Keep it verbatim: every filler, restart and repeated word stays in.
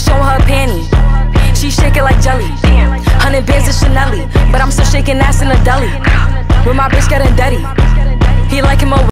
showing her panty. She shake it like jelly. Hundred bands of Chanel, but I'm still shaking ass in a deli. With my bitch getting dirty. He like him over.